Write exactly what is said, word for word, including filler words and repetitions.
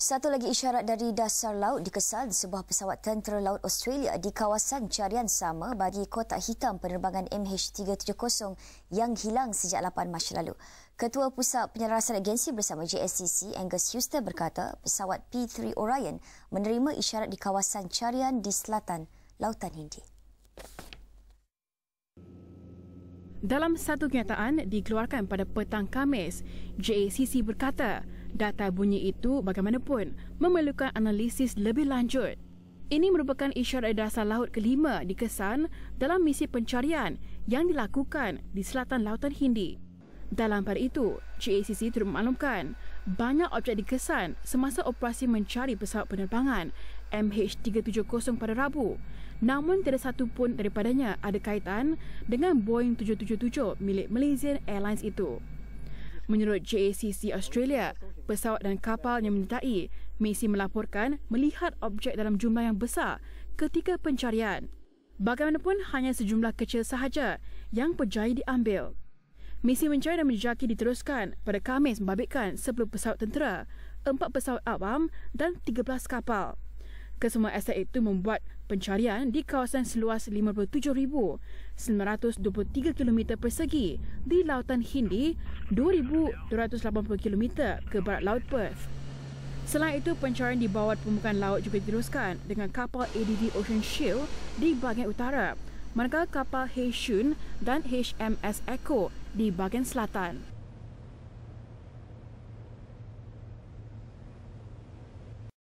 Satu lagi isyarat dari dasar laut dikesan sebuah pesawat Tentera Laut Australia di kawasan Carian sama bagi kotak hitam penerbangan M H tiga tujuh kosong yang hilang sejak lapan Mac lalu. Ketua Pusat Penyelarasan Agensi Bersama J S C C, Angus berkata pesawat P tiga Orion menerima isyarat di kawasan Carian di Selatan, Lautan Hindi. Dalam satu kenyataan dikeluarkan pada petang Khamis, J S C C berkata data bunyi itu bagaimanapun memerlukan analisis lebih lanjut. Ini merupakan isyarat dasar laut kelima dikesan dalam misi pencarian yang dilakukan di selatan Lautan Hindi. Dalam pada itu, J S C C turut memaklumkan banyak objek dikesan semasa operasi mencari pesawat penerbangan M H tiga tujuh kosong pada Rabu. Namun tidak satu pun daripadanya ada kaitan dengan Boeing tujuh tujuh tujuh milik Malaysian Airlines itu. Menurut J S C C Australia, pesawat dan kapal yang menyertai misi melaporkan melihat objek dalam jumlah yang besar ketika pencarian. Bagaimanapun hanya sejumlah kecil sahaja yang berjaya diambil. Misi mencari dan menjejaki diteruskan pada Khamis membabitkan sepuluh pesawat tentera, empat pesawat awam dan tiga belas kapal. Kesemua aset itu membuat pencarian di kawasan seluas lima puluh tujuh ribu sembilan ratus dua puluh tiga kilometer persegi di Lautan Hindi, dua ribu dua ratus lapan puluh kilometer ke barat Laut Perth. Selain itu, pencarian di bawah permukaan laut juga diteruskan dengan kapal A D D Ocean Shield di bahagian utara, manakala kapal Hei Shun dan H M S Echo di bahagian selatan.